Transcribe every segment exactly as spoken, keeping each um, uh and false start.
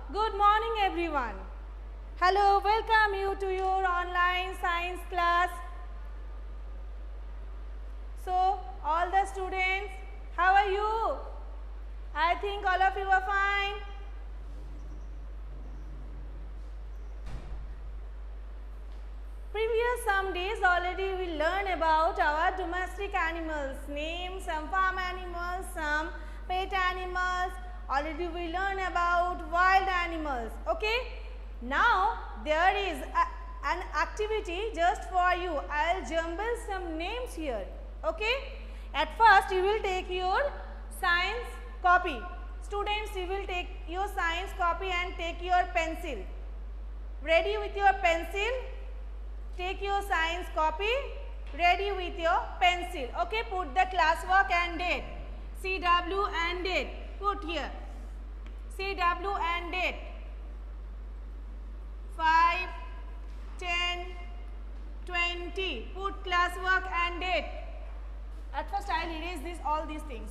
Good morning everyone. Hello, welcome you to your online science class. So, all the students, how are you? I think all of you are fine. Previous some days already we learned about our domestic animals, names, some farm animals, some pet animals. Already we learned about wild animals. Okay. Now there is a, an activity just for you. I will jumble some names here. Okay. At first you will take your science copy. Students, you will take your science copy and take your pencil. Ready with your pencil? Take your science copy. Ready with your pencil. Okay. Put the classwork and date. C W and date. Put here. C W and date. five, ten, twenty. Put classwork and date. At first I will erase this, all these things.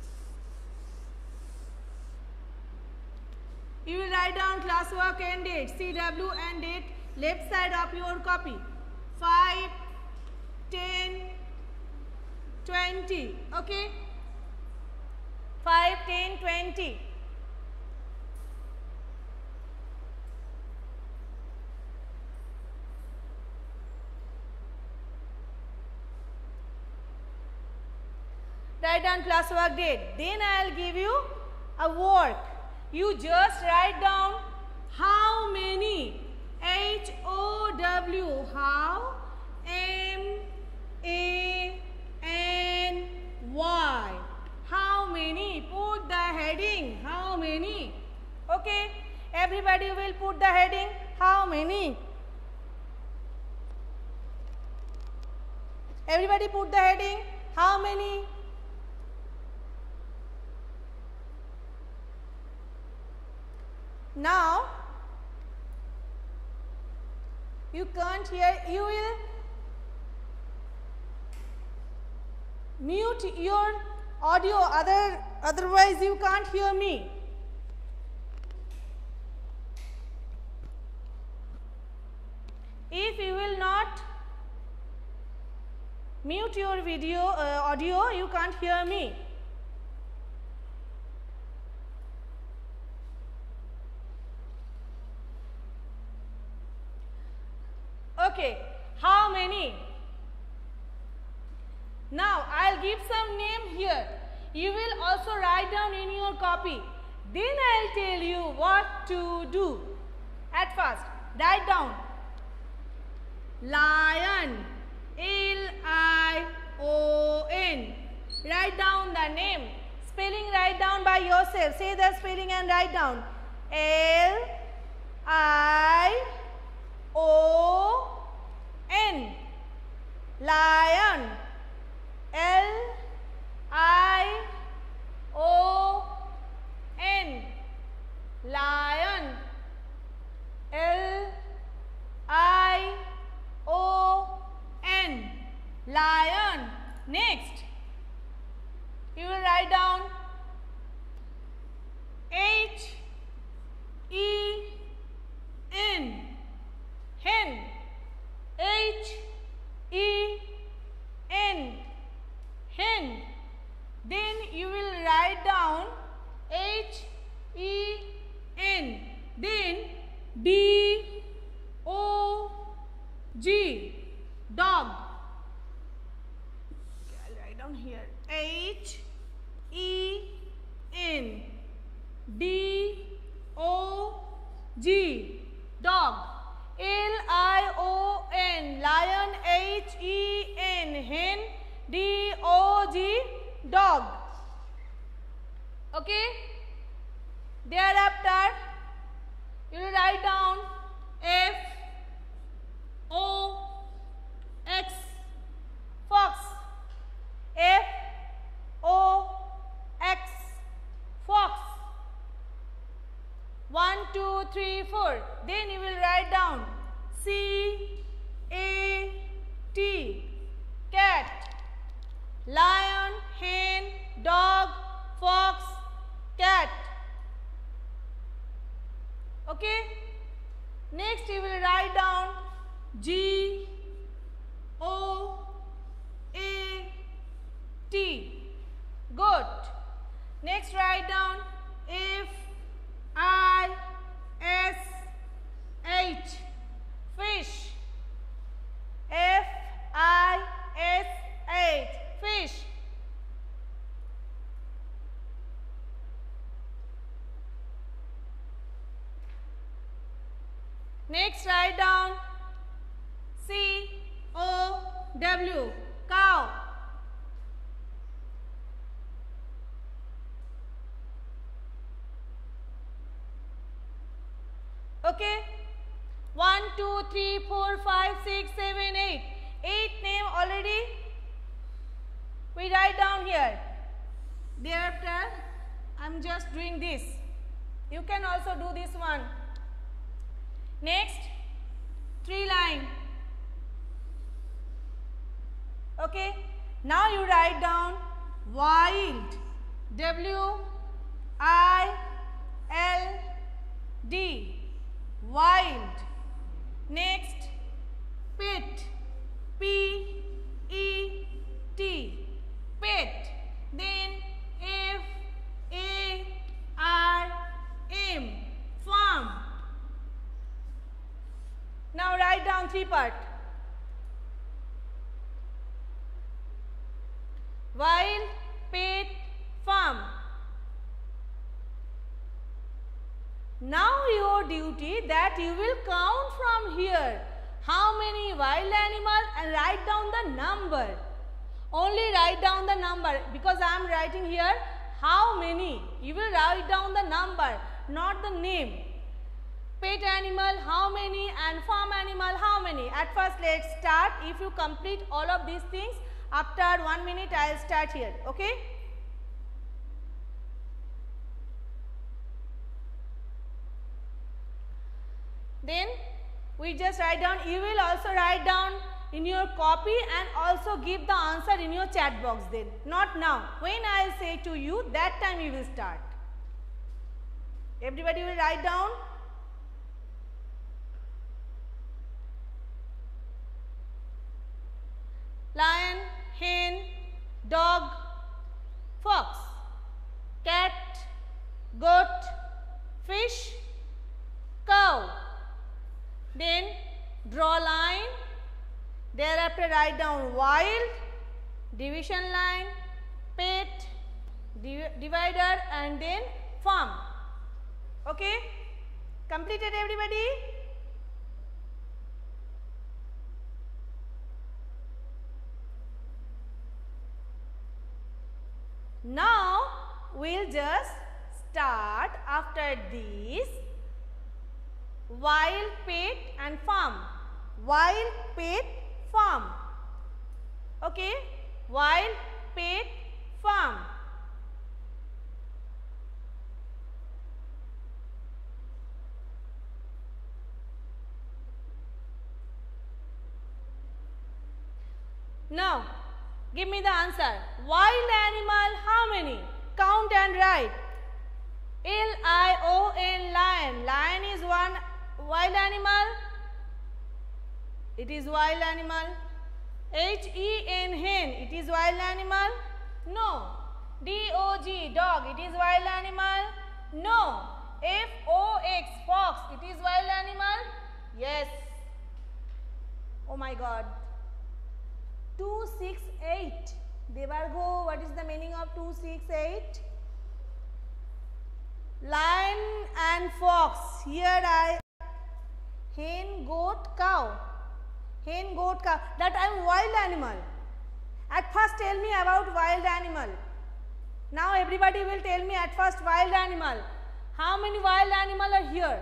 You will write down classwork and date. C W and date. Left side of your copy. five, ten, twenty. Okay. five, ten, twenty. Write down classwork date. Then I will give you a work. You just write down how many. H O W. How. M A N Y. How many? Put the heading. How many? Okay. Everybody will put the heading. How many? Everybody put the heading. How many? Now, you can't hear, you will mute your audio, other, otherwise you can't hear me. If you will not mute your video, uh, audio, you can't hear me. Okay, how many? Now, I will give some name here. You will also write down in your copy. Then I will tell you what to do. At first, write down lion, L I O N. Write down the name. Spelling write down by yourself. Say the spelling and write down. L I O N. Lion. L I O N. Lion. L I O N. Lion. Next, you will write down H E N. Hen. H E N. Hen. Then you will write down H E N. Then D O G. Dog. Okay, I'll write down here. H E N. D O G. Dog. L I O N. Lion. H E N. Hen. D O G. Dog. Okay. Thereafter, you will write down F O X. Fox. F O X. Fox. One, two, three, four. Then you will write down C A T. Cat. Lion, hen, dog, fox, cat. Okay. Next you will write down G O A T. Good. Next write down F I S H. Fish. F I S H. Fish. Next write down C O W. Cow. Okay. One, two, three, four, five, six, seven, eight. Eight name already we write down here. Thereafter, I am just doing this. You can also do this one. Next, three line. Okay. Now you write down wild. W I L D. Wild. Next, pet. P E T. Pet. Then F A R M. Farm. Now write down three part. Wild, pet, farm. Now your duty that you will count from here how many wild animal and write down the number. Only write down the number because I am writing here how many. You will write down the number, not the name. Pet animal how many and farm animal how many. At first let us start. If you complete all of these things, after one minute I will start here. Okay. Then we just write down. You will also write down in your copy and also give the answer in your chat box then. Not now. When I will say to you, that time you will start. Everybody will write down. Lion, hen, dog, fox, cat, goat, fish, cow. Then draw line. Thereafter write down wild, division line, pet, div divider and then farm. Okay? Completed everybody? Now we will just start after this wild, pet and farm. Wild, pet, farm. Okay? Wild, pet, farm. Now, give me the answer. Wild animal, how many? Count and write. L I O N, lion. Lion is one wild animal. It is wild animal. H E N, hen. It is wild animal. No. D O G, dog. It is wild animal. No. F O X, fox. It is wild animal. Yes. Oh my God. two six eight. Devargo, what is the meaning of two six eight? Lion and fox. Here I hen, goat, cow. Hen, goat, cow. That I am wild animal. At first tell me about wild animal. Now everybody will tell me at first wild animal. How many wild animal are here?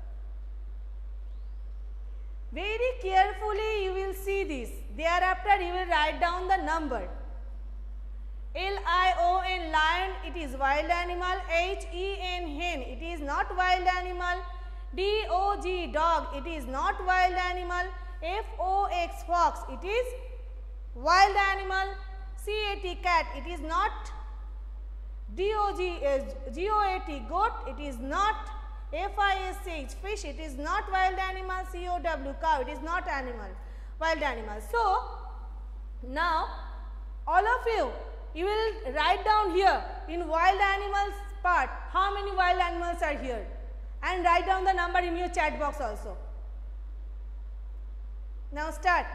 Very carefully you will see this. Thereafter you will write down the number. L I O N, lion, it is wild animal. H E N, hen, it is not wild animal. D O G, dog, it is not wild animal. F O X, fox, it is wild animal. C A T, cat, it is not. D O G, G O A T, goat, it is not. F I S H, fish. It is not wild animal. C O W, cow. It is not animal, wild animal. So, now all of you, you will write down here in wild animals part how many wild animals are here, and write down the number in your chat box also. Now start.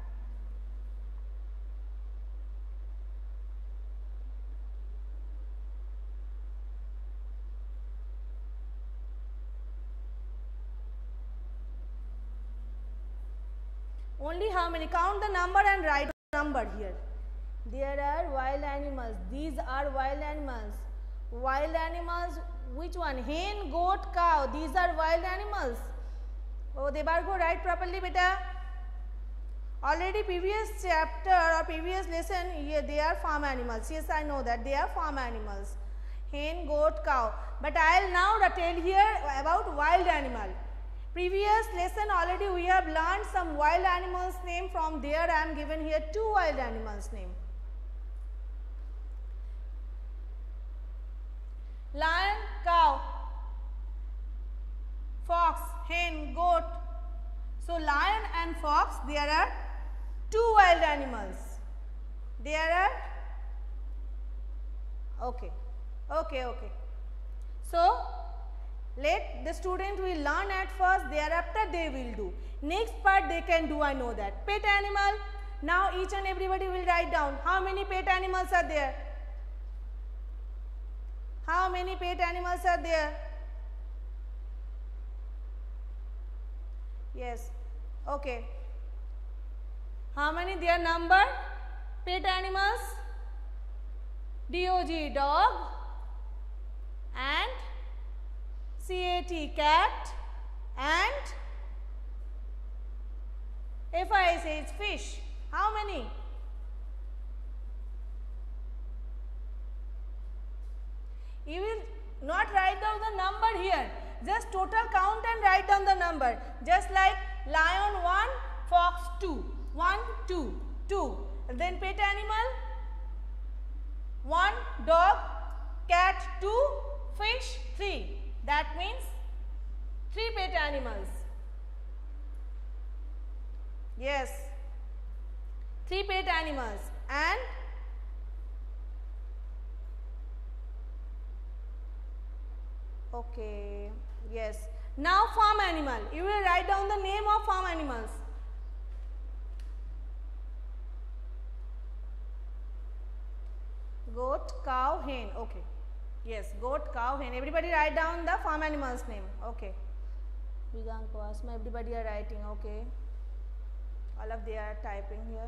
Only how many? Count the number and write the number here. There are wild animals. These are wild animals. Wild animals, which one? Hen, goat, cow. These are wild animals. Oh, Debargo, write properly, beta. Already previous chapter or previous lesson, yeah, they are farm animals. Yes, I know that they are farm animals. Hen, goat, cow. But I will now tell here about wild animal. Previous lesson already we have learned some wild animals name. From there I am given here two wild animals name. Lion, cow, fox, hen, goat. So lion and fox, there are two wild animals. There are, okay, okay, okay. So let the student will learn at first, thereafter they will do. Next part they can do, I know that. Pet animal, now each and everybody will write down how many pet animals are there. How many pet animals are there? Yes, okay. How many their number? Pet animals? D O G, dog, and C A T, cat, and F I S H, fish. How many? You will not write down the number here. Just total count and write down the number. Just like lion one, fox two. one, two, two. And then pet animal one, dog, cat two, fish three. That means three pet animals. Yes, three pet animals. And okay, yes. Now farm animal. You will write down the name of farm animals. Goat, cow, hen. Okay. Yes, goat, cow, hen. Everybody write down the farm animals name. Okay. Viganko, Asma, everybody are writing. Okay. All of they are typing here.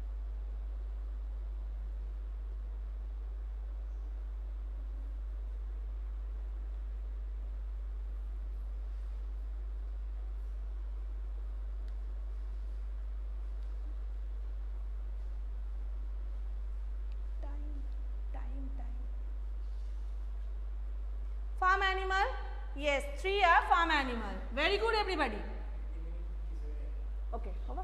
Farm animal, yes, three are farm animal. Very good, everybody. Okay, over.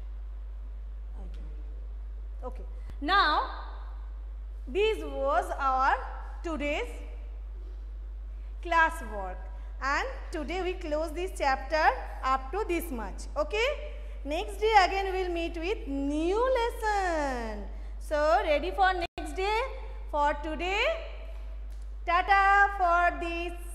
Okay. Now, this was our today's class work, and today we close this chapter up to this much. Okay. Next day again we will meet with new lesson. So ready for next day? For today, tata for this